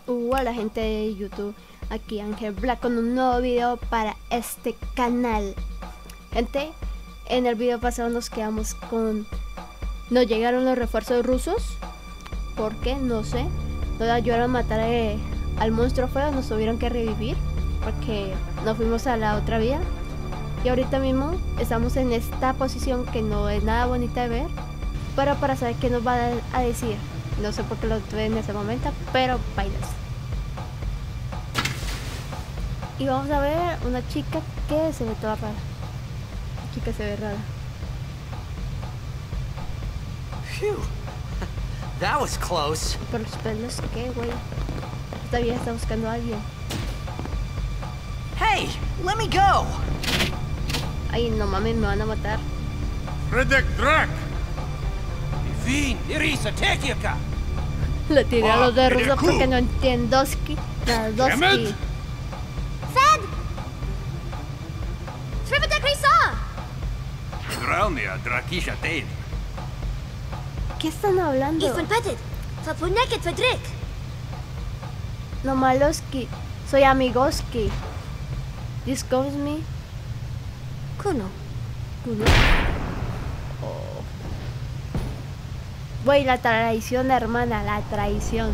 Hola gente de YouTube, aquí Ángel Black con un nuevo video para este canal. Gente, en el video pasado nos quedamos con... Nos llegaron los refuerzos rusos. ¿Por qué? No sé. Nos ayudaron a matar al monstruo feo, nos tuvieron que revivir porque nos fuimos a la otra vía. Y ahorita mismo estamos en esta posición que no es nada bonita de ver, pero para saber qué nos va a decir. No sé por qué lo tuve en ese momento, pero bailas. Y vamos a ver una chica que se ve toda rara. La chica se ve rara. Phew. That was close. Por los pelos, ¿qué, güey? Esta vieja está buscando a alguien. Hey, let me go. Ay, no mames, me van a matar. Redek Drak! Vin, Irisa, Tekiaka. Le tiré a los de ruso porque no entiendo nada. Doski. Fed! Srivatek Risa! Draunia Drakisha Teid. ¿Qué están hablando? Ifan Petit! Fapuneket Fedrik! No maloski. Soy amigoski. This calls me. Kuno. Culo. Oh. Güey, la traición, hermana, la traición.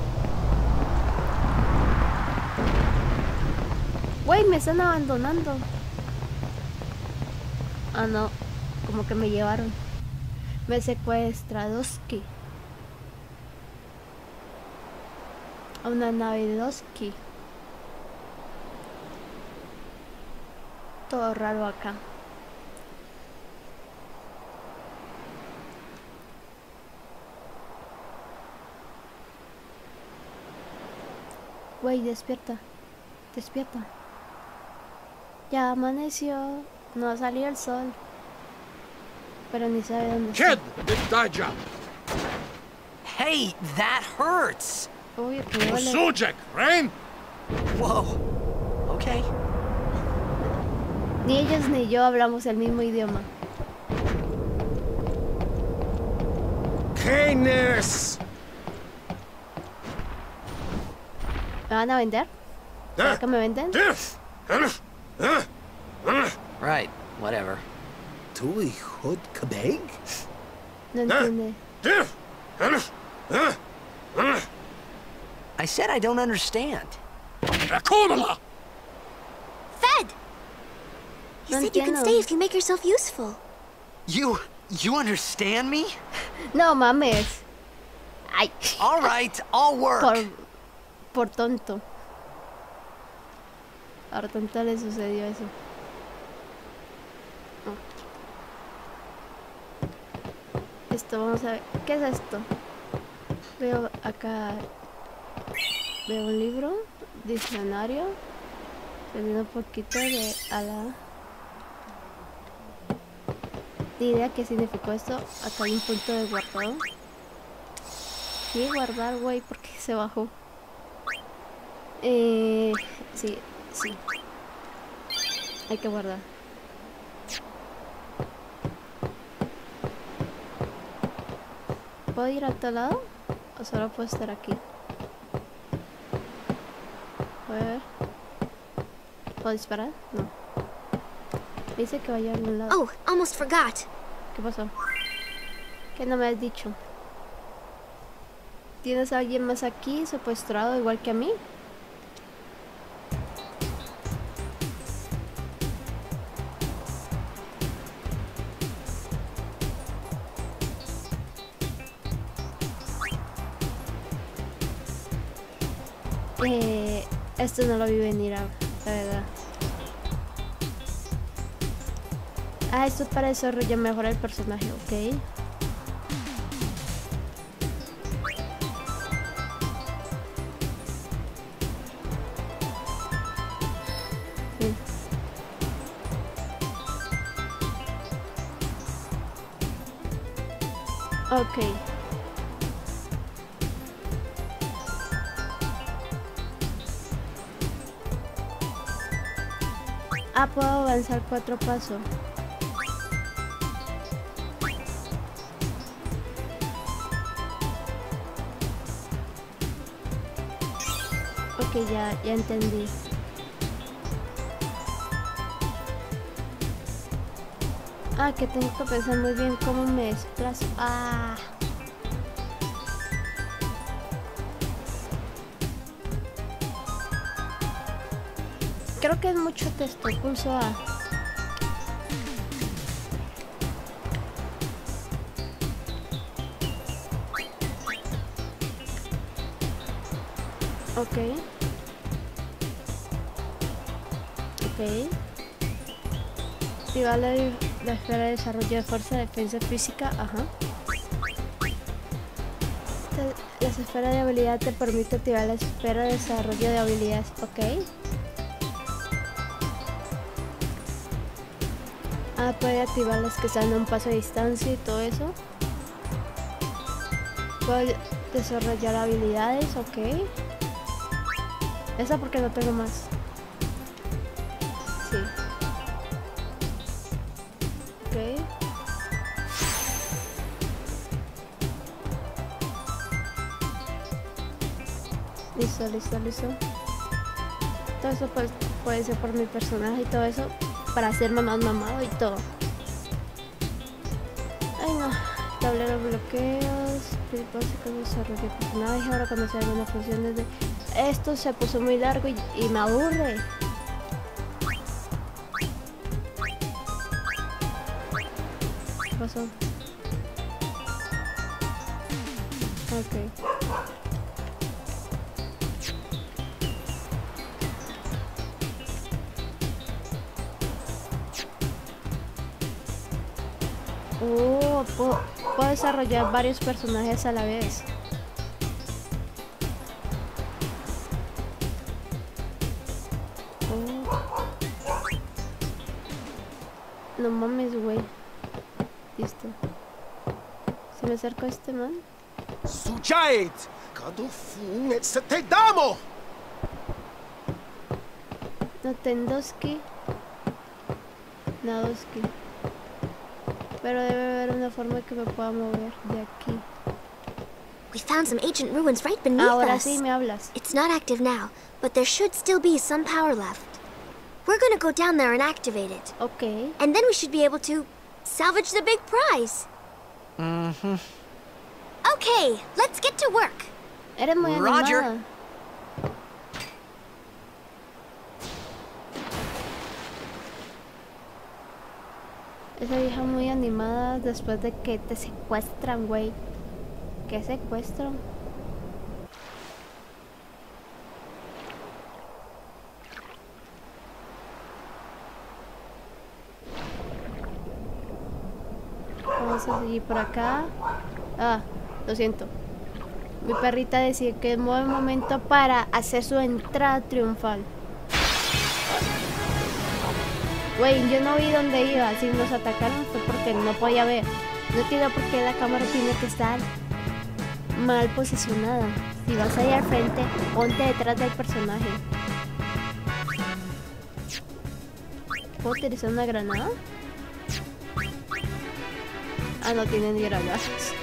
Güey, me están abandonando. Ah, no. Como que me llevaron. Me secuestradoski. A una nave doski. Todo raro acá. Güey, despierta. Despierta. Ya amaneció. No ha salido el sol. Pero ni sabe dónde está. Kid, Daja! Hey, that hurts. Uy, qué duele. Sujek, Rain! Whoa. Okay. Ni ellos ni yo hablamos el mismo idioma. Canis! ¿Me van a vender? ¿Será que me venden? Right, whatever. Tui Hood Kabeg? No entiende. I said I don't understand. Akomala! Fed! You No said you can entiendo. stay if you make yourself useful. You understand me? No mames. Ay. All right, I'll work. Por tonto. Por tonto le sucedió eso. Esto, vamos a ver. ¿Qué es esto? Veo acá. Veo un libro. Diccionario. Teniendo un poquito de ala. Ni idea qué significó esto. Acá hay un punto de guardado. Sí, guardar, güey, porque se bajó. Sí, sí. Hay que guardar. ¿Puedo ir a otro lado? ¿O solo puedo estar aquí? A ver. ¿Puedo disparar? No. Dice que vaya a algún lado. Oh, almost forgot. ¿Qué pasó? ¿Qué no me has dicho? ¿Tienes a alguien más aquí secuestrado igual que a mí? Esto no lo vi venir, la verdad. Ah, esto es para desarrollar mejor el personaje, ok. Bien. Ok. Ah, puedo avanzar 4 pasos. Ok, ya entendí. Ah, que tengo que pensar muy bien cómo me desplazo. Ah. Creo que es mucho texto. Pulso A. Ok. Ok. Activar la esfera de desarrollo de fuerza, defensa física. Ajá. La esfera de habilidad te permite activar la esfera de desarrollo de habilidades. Ok. Ah, puede activar las que están a un paso de distancia y todo eso. Puedo desarrollar habilidades. Ok. Esa porque no tengo más. Sí. Ok. Listo. Todo eso puede ser por mi personaje y todo eso. Para hacerme más mamado y todo. Ay no. Tablero de bloqueos. Básicos de desarrollo de personaje. Ahora conocer algunas funciones de... Esto se puso muy largo y me aburre. ¿Qué pasó? Ok. Oh, puedo desarrollar varios personajes a la vez. No mames, güey. Listo. ¿Se me acerca este man? Sujait! Kadufun etsetedamo! No Tendoski. Nadoski. Pero debe haber una forma que me pueda mover de aquí. We found some ancient ruins right beneath Ahora us. sí me hablas. It's not active now, but there should still be some power left. We're gonna go down there and activate it. Okay. And then we should be able to salvage the big prize. Mm-hmm. Okay, let's get to work. Eres muy Roger. animada. Esa vieja muy animada después de que te secuestran, güey. ¿Qué secuestro? Vamos a seguir por acá. Ah, lo siento. Mi perrita decía que es un buen momento para hacer su entrada triunfal. Güey, yo no vi dónde iba. Si nos atacaron fue porque no podía ver. No entiendo por qué la cámara tiene que estar mal posicionada. Si vas ahí al frente, ponte detrás del personaje. ¿Puedo utilizar una granada? Ah, no tiene ni granadas.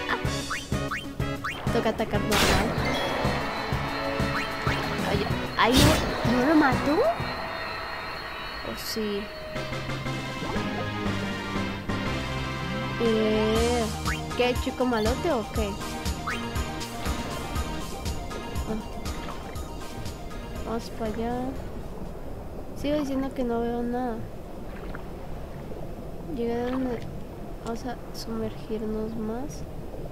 Toca atacar normal. Oye, ¿ahí no lo mató? ¿O sí? ¿Qué, chico malote o qué? Vamos para allá. Sigo diciendo que no veo nada. Llegué a donde... Vamos a sumergirnos más.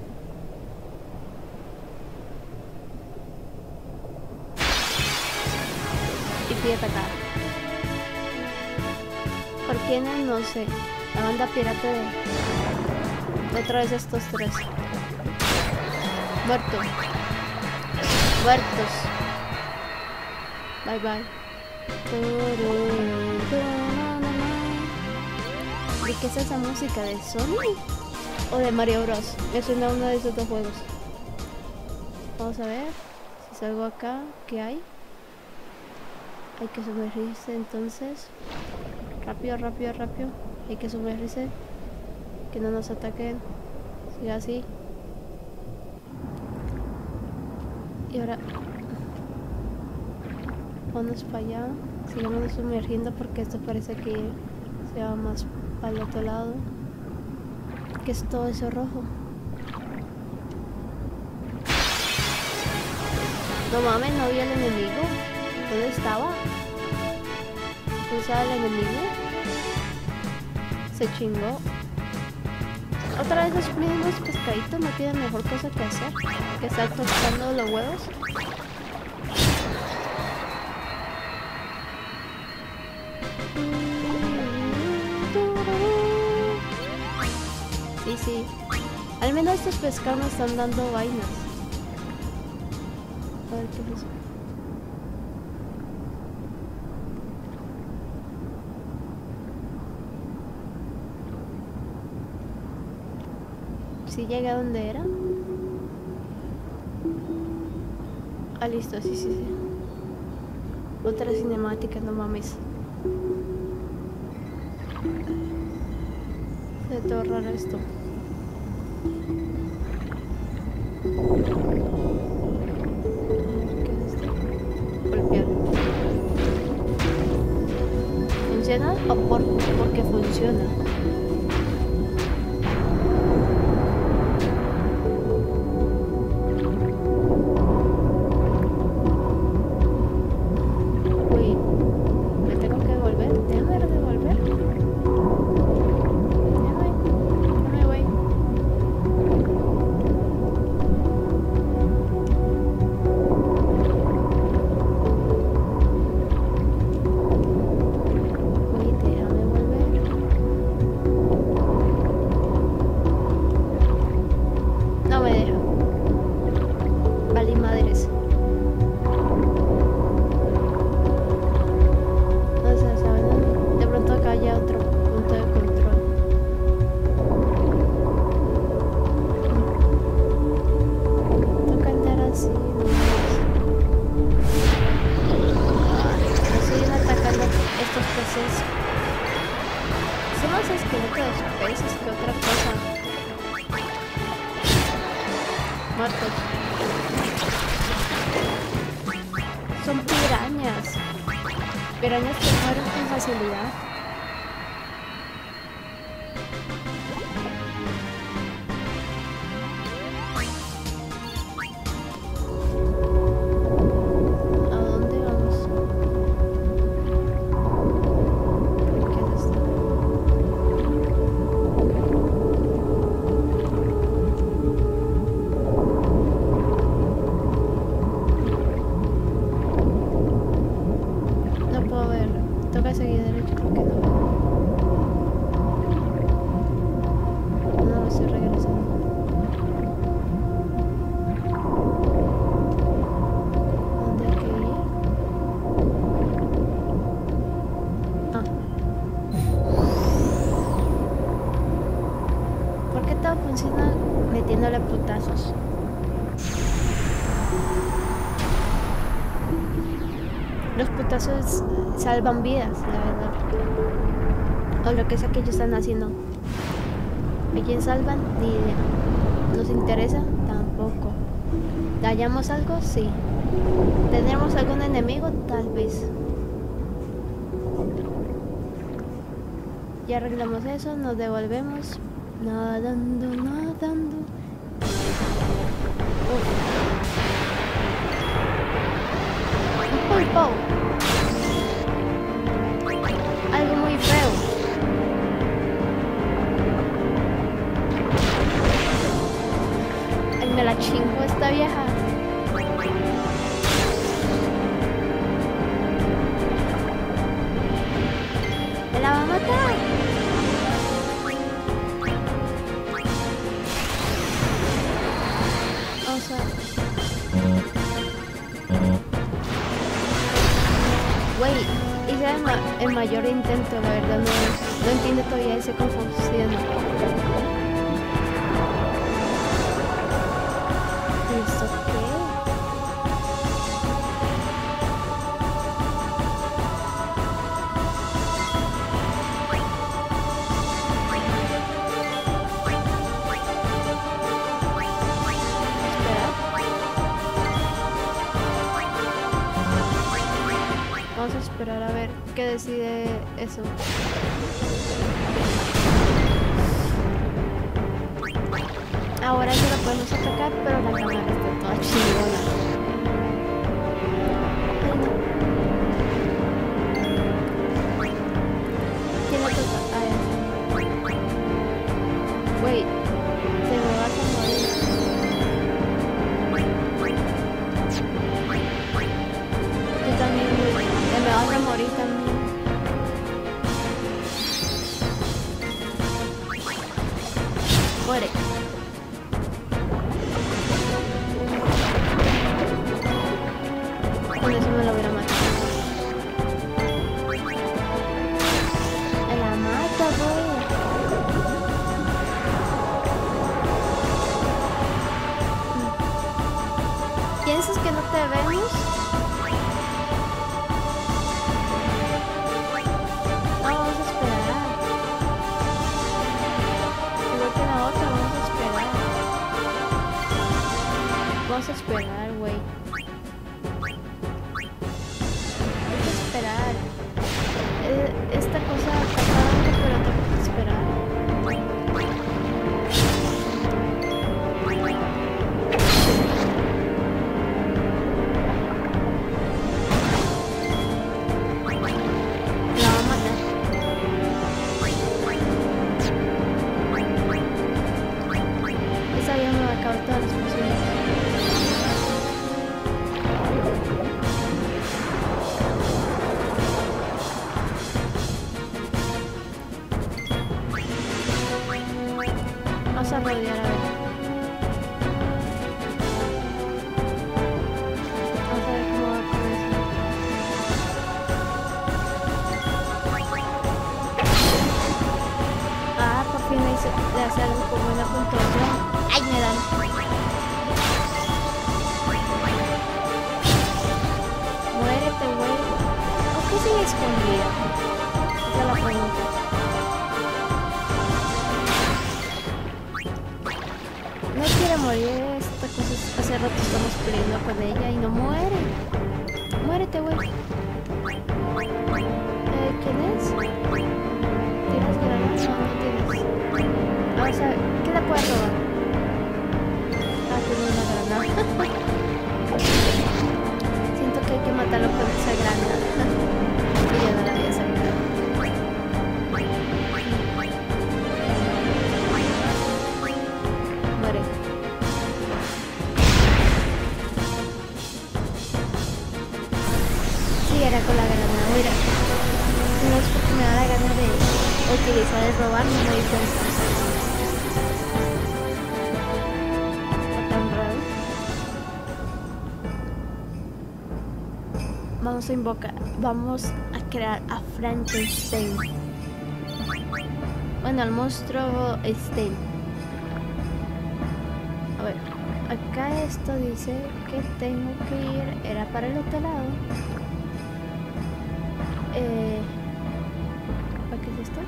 Y pide atacar. ¿Por quiénes? No sé. La banda pirata de otra vez estos tres. Muertos. Muertos. Bye bye. ¿De qué es esa música? ¿De Sonic? ¿O de Mario Bros? Me suena uno de esos dos juegos. Vamos a ver si salgo acá. ¿Qué hay? Hay que sumergirse entonces. Rápido, rápido, rápido. Hay que sumergirse. Que no nos ataquen. Siga así. Y ahora... Vámonos para allá. Sigamos sumergiendo porque esto parece que se va más para el otro lado. ¿Qué es todo eso rojo? No mames, no vi al enemigo. ¿Dónde estaba? ¿Dónde estaba el enemigo? Se chingó. Otra vez los mismos pescaditos no tienen mejor cosa que hacer que estar tostando los huevos. Sí, sí. Al menos estos pescados me están dando vainas. A ver qué es eso. ¿Sí llegué a donde era? Ah, listo, sí, sí, sí. Otra cinemática, no mames. Se ve todo raro esto. ¿Qué es esto? Golpear. ¿Funciona o porque funciona? Uy, me tengo que devolver. Déjame devolver. Déjame, güey. Uy, déjame volver. No me deja. Vale, madres. No sé, ¿saben? De pronto acá hay otro punto de control. Toca andar así, siguen atacando estos peces. Son más esqueletos de peces que otra cosa. Muertos. Son pirañas. Pirañas que mueren con facilidad. ¿A dónde vamos? ¿Qué es esto? No puedo ver. Toca seguir derecho porque no veo. No, estoy regresando. ¿Dónde hay que ir? Ah. ¿Por qué todo funciona metiéndole putazos? Los putazos salvan vidas, la verdad. O lo que sea que ellos están haciendo. ¿A quién salvan? Ni idea. ¿Nos interesa? Tampoco. ¿Hallamos algo? Sí. ¿Tendremos algún enemigo? Tal vez. Ya arreglamos eso, nos devolvemos. Nadando, nadando. Un pulpo. Algo muy feo. Ay, me la chingo esta vieja. Me la va a matar. Vamos a... Güey, hice el mayor intento, la verdad no entiendo todavía ese cómo funciona. ¿Esto qué? Espera. Vamos a esperar a ver qué decide eso. Ahora sí lo podemos atacar, pero la cámara está toda chingona. ¿Quién le toca? A él. Wait, te me vas a morir. Tú también, te me vas a morir también. Muere. Con eso me lo hubiera matado. Me la mata, güey. ¿Piensas que no te vemos? No, vamos a esperar. Igual que la otra, vamos a esperar. Vamos a esperar, güey. Hay que esperar. Esta cosa está parando, pero tengo que esperar. Vamos a rodear a ver. Vamos a ver cómo va con eso. Ah, por fin le hace algo como una puntuación. ¡Ay, me dan! Muérete, güey. ¿Por qué sigue escondida? Esa es la pregunta. No quiere morir esta cosa. Hace rato estamos peleando con ella y no muere. Muérete, güey. ¿Quién es? ¿Tienes granadas? No, no tienes. Vamos a ver. ¿Qué le puedes robar? Ah, tiene una granada. Siento que hay que matarlo con esa granada. Y yo no la había sacado. Muere. Sí, era con la granada. Mira. No es porque me da la gana de utilizar el robar, no me di cuenta. Está tan raro. Vamos a invocar, vamos a crear a Frankenstein. Bueno, al monstruo Stein. A ver, acá esto dice que tengo que ir, era para el otro lado. ¿Para qué es esto?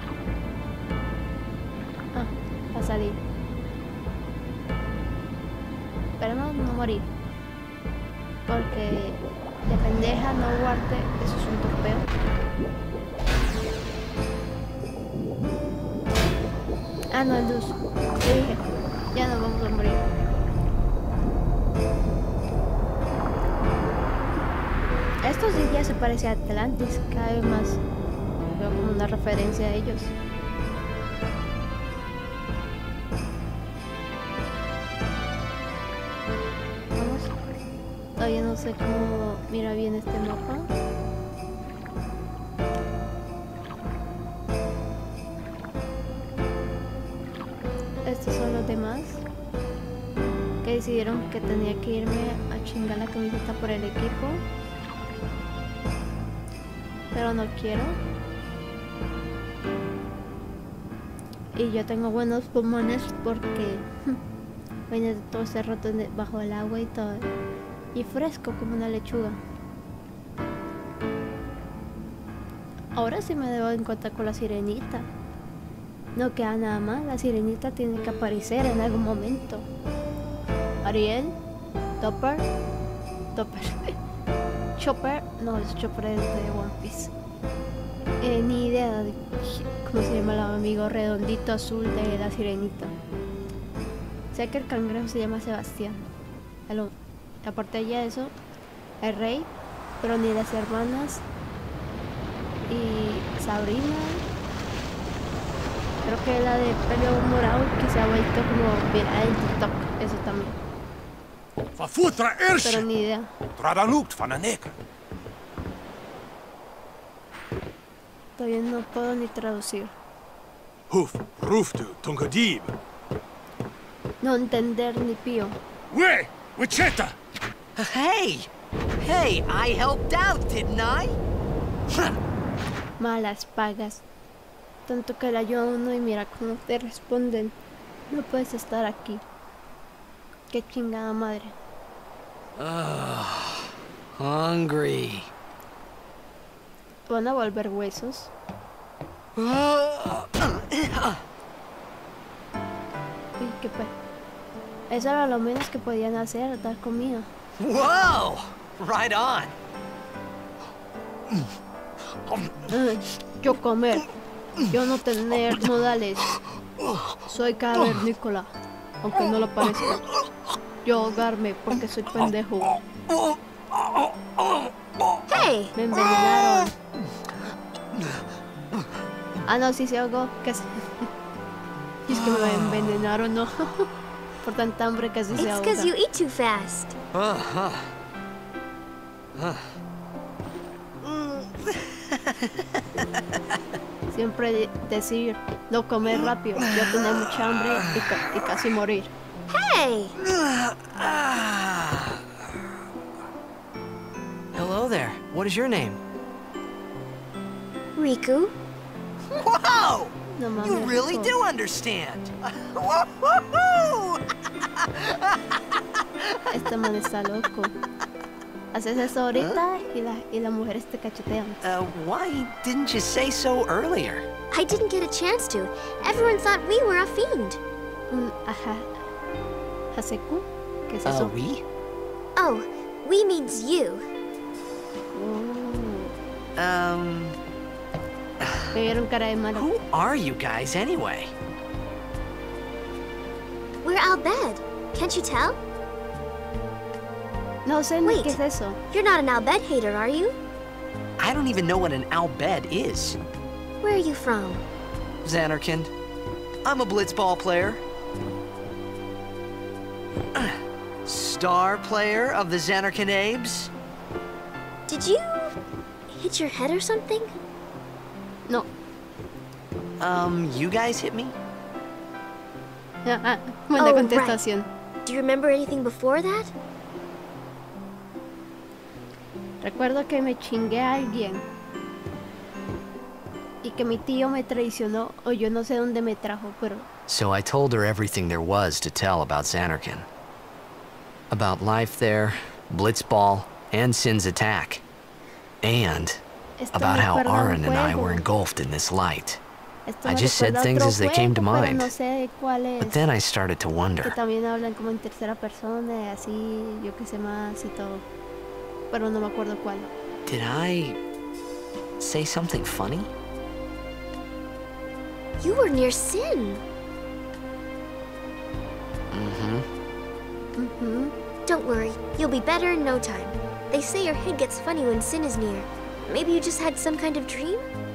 Ah, para salir. Pero no morir. Porque de pendeja no guarde, eso es un torpeo. Ah, no, el luz. Te dije, ya no vamos a morir. Estos días se parece a Atlantis, cada vez más. Veo como una referencia a ellos. Vamos. Todavía no sé cómo mira bien este mapa. Estos son los demás que decidieron que tenía que irme a chingar la camiseta por el equipo. Pero no quiero. Y yo tengo buenos pulmones porque venía todo ese rato bajo el agua y todo. Y fresco como una lechuga. Ahora sí me debo encontrar con la sirenita. No queda nada más. La sirenita tiene que aparecer en algún momento. Ariel, Topper, Chopper. No, es Chopper es de One Piece. Ni idea de cómo se llama el amigo redondito azul de la sirenita. Sé que el cangrejo se llama Sebastián. Aparte de eso, el rey, pero ni las hermanas. Y Sabrina. Creo que la de pelo morado que se ha vuelto como viral en TikTok. Eso también. Pero ni idea. Todavía no puedo ni traducir. No entender ni pío. Hey! Hey, I helped out, didn't I? Malas pagas. Tanto que la ayuda a uno y mira cómo te responden. No puedes estar aquí. Qué chingada madre. Hungry. ¿Van a volver huesos? Uy, qué pe... Eso era lo menos que podían hacer, dar comida. Whoa! Right on. Yo comer. Yo no tener modales. Soy cavernícola, aunque no lo parezca. Yo ahogarme porque soy pendejo. Hey! Me envenenaron. Ah, no, sí se ahogó. Casi. Y es que me envenenaron, ¿no? Por tanta hambre casi se It's ahoga. because you eat too fast. Siempre decir no comer rápido. Yo tenía mucha hambre y casi morir. Hey! Hello there. What is your name? Riku? Whoa! No mames. You really Rico. do understand. Woo-hoo-hoo! Este man está loco. Haces eso ahorita y la mujer te cachetean. Why didn't you say so earlier? I didn't get a chance to. Everyone thought we were a fiend. Ajá. ¿Haseku? ¿Qué es eso? We? Oh, we means you. Oh. Me vieron cara de malo. Who are you guys anyway? We're Al Bhed. Can't you tell? No sé ni Wait. qué es eso. You're not an Al Bhed hater, are you? I don't even know what an Al Bhed is. Where are you from? Xanarkand. I'm a blitzball player. Star player of the Xanarkand Abes. Did you hit your head or something? No. You guys hit me? Buena Oh, contestación. Do you remember anything before that? Recuerdo que me chingué a alguien. Y que mi tío me traicionó, o yo no sé dónde me trajo, pero... So I told her everything there was to tell about Xanarkand. About life there, Blitzball, and Sin's attack. And Esto about me how acuerda a un Aaron and I were juego. engulfed in this light. Esto I me just said recuerda a things otro as they came to juego, pero mind. no sé cuál es. But then I started to Que wonder. también hablan como en tercera persona y así, yo qué sé más y todo. Pero no me acuerdo cuál. Did I say something funny? You were near Sin. Don't worry, you'll be better in no time. They say your head gets funny when Sin is near. Maybe you just had some kind of dream?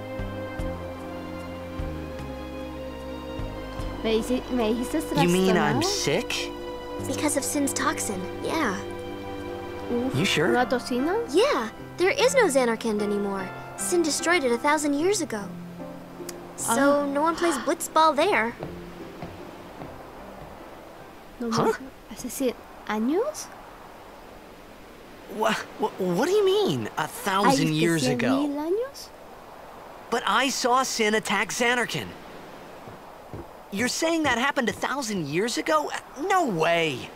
¿Me dijiste You mean I'm trastornado? sick? Because of Sin's toxin, yeah. Uf, You sure? ¿Una tocina? Yeah, there is no Xanarkand anymore. Sin destroyed it 1,000 years ago. So no one plays blitzball there. No, Huh? ¿Hace 100 años? What do you mean, 1,000 years ¿100,000 ago? años? But I saw Sin attack Xanarkand. You're saying that happened 1,000 years ago? No way.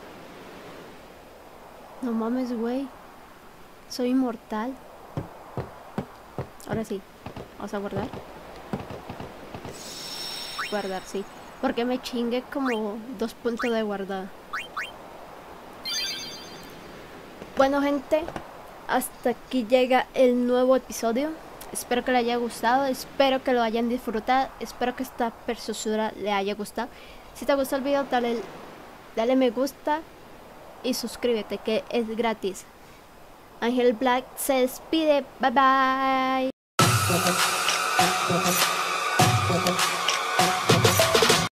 No mames, güey. Soy inmortal. Ahora sí. Vamos a guardar. Guardar, sí. Porque me chingué como 2 puntos de guardada. Bueno, gente. hasta aquí llega el nuevo episodio. Espero que le haya gustado, espero que lo hayan disfrutado, espero que esta preciosura le haya gustado. Si te gustó el video, dale me gusta y suscríbete, que es gratis. Ángel Black se despide, bye bye.